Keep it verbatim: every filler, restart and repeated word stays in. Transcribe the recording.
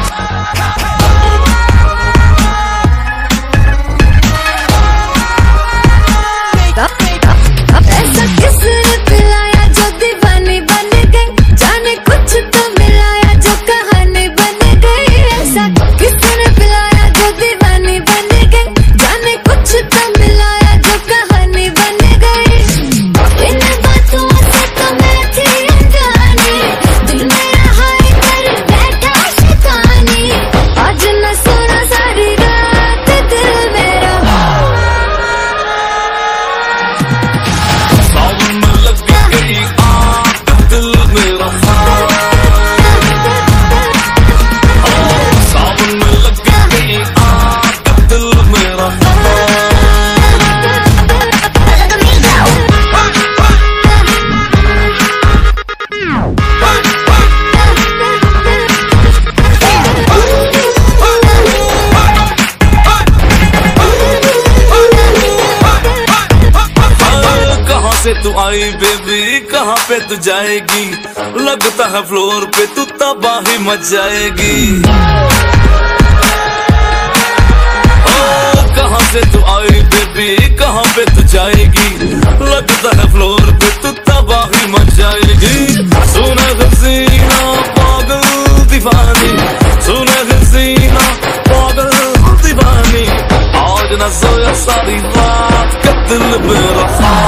ऐसा किसने पिलाया जो दीवानी बन गई, जाने कुछ तो मिलाया जो कहानी बन गई। ऐसा किसने पिलाया जो दीवानी बन गई, जाने कुछ तो मिलाया जो कहानी बन गई। इन बातों से तो मैं थी अनजानी, दिल मेरा हाय कर बैठा शैतानी। आज न सोना सारी रात दिल मेरा तू आई बेबी कहाँ पे तू जाएगी, लगता है फ्लोर पे तू तबाही मच जाएगी। ओ कहाँ से तू आई बेबी कहाँ पे तू जाएगी, लगता है फ्लोर पे तू तबाही मच जाएगी। सुने हसीना पागल दीवानी, सुने हसीना पागल दीवानी, आज न सोया सारी रात का दिल मेरा।